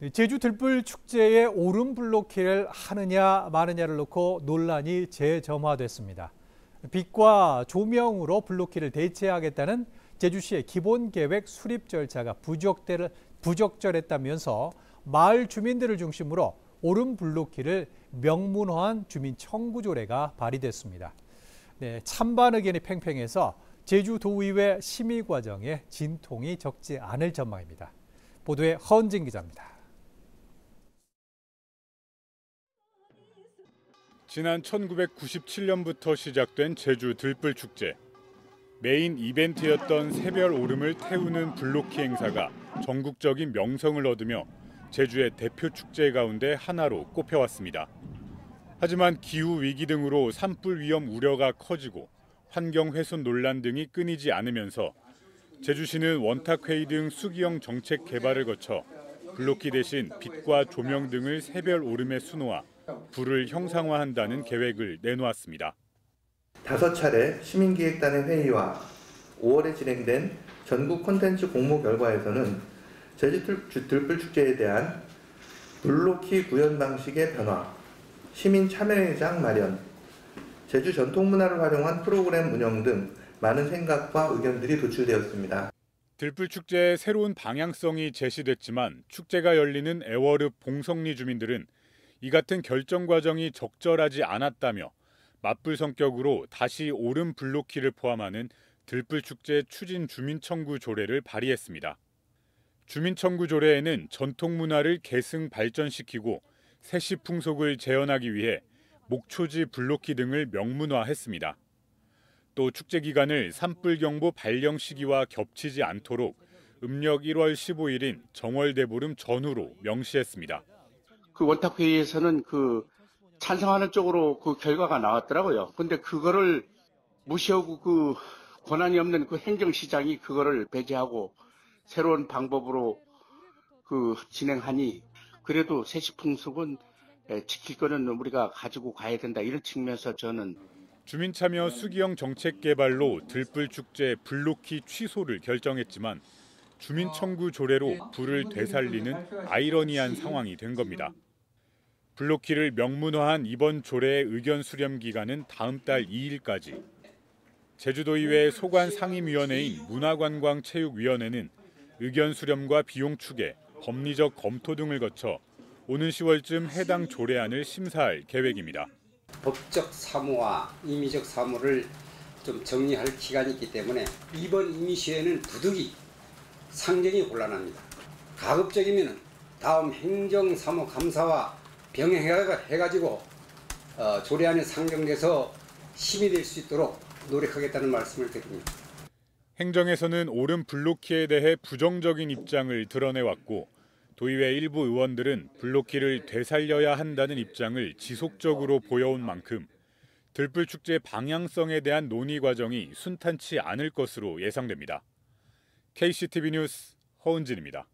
제주 들불 축제에 오름 블로키를 하느냐 마느냐를 놓고 논란이 재점화됐습니다. 빛과 조명으로 블로키를 대체하겠다는 제주시의 기본 계획 수립 절차가 부적절했다면서 마을 주민들을 중심으로 오름 블로키를 명문화한 주민 청구 조례가 발의됐습니다. 찬반 의견이 팽팽해서 제주도의회 심의 과정에 진통이 적지 않을 전망입니다. 보도에 허은진 기자입니다. 지난 1997년부터 시작된 제주 들불축제. 메인 이벤트였던 새별 오름을 태우는 블로키 행사가 전국적인 명성을 얻으며 제주의 대표 축제 가운데 하나로 꼽혀왔습니다. 하지만 기후 위기 등으로 산불 위험 우려가 커지고 환경 훼손 논란 등이 끊이지 않으면서 제주시는 원탁회의 등 수기형 정책 개발을 거쳐 블로키 대신 빛과 조명 등을 새별 오름에 수놓아 불을 형상화한다는 계획을 내놓았습니다. 5차례 시민기획단의 회의와 5월에 진행된 전국 콘텐츠 공모 결과에서는 제주 들불축제에 대한 블로키 구현 방식의 변화, 시민 참여회장 마련, 제주 전통문화를 활용한 프로그램 운영 등 많은 생각과 의견들이 도출되었습니다. 들불축제의 새로운 방향성이 제시됐지만 축제가 열리는 애월읍 봉성리 주민들은 이 같은 결정 과정이 적절하지 않았다며 맞불 성격으로 다시 오름 블로키를 포함하는 들불축제 추진 주민청구 조례를 발의했습니다. 주민청구 조례에는 전통문화를 계승 발전시키고 세시 풍속을 재현하기 위해 목초지 블로키 등을 명문화했습니다. 또 축제 기간을 산불 경보 발령 시기와 겹치지 않도록 음력 1월 15일인 정월대보름 전후로 명시했습니다. 그 원탁회의에서는 찬성하는 쪽으로 그 결과가 나왔더라고요. 근데 그거를 무시하고 그 권한이 없는 그 행정시장이 그거를 배제하고 새로운 방법으로 진행하니 그래도 세시풍속은 지킬 거는 우리가 가지고 가야 된다. 이런 측면에서 저는 주민참여 수기형 정책 개발로 들불축제 블로키 취소를 결정했지만 주민청구 조례로 불을 되살리는 아이러니한 상황이 된 겁니다. 블로키를 명문화한 이번 조례의 의견 수렴 기간은 다음 달 2일까지. 제주도의회 소관상임위원회인 문화관광체육위원회는 의견 수렴과 비용 추계, 법리적 검토 등을 거쳐 오는 10월쯤 해당 조례안을 심사할 계획입니다. 법적 사무와 임의적 사무를 좀 정리할 기간이 있기 때문에 이번 임시회는 부득이 상정이 곤란합니다. 가급적이면 다음 행정사무감사와 병행해가지고 조례안이 상정돼서 심의될 수 있도록 노력하겠다는 말씀을 드립니다. 행정에서는 오름 블로키에 대해 부정적인 입장을 드러내왔고 도의회 일부 의원들은 블로키를 되살려야 한다는 입장을 지속적으로 보여온 만큼 들불축제 방향성에 대한 논의 과정이 순탄치 않을 것으로 예상됩니다. KCTV 뉴스 허은진입니다.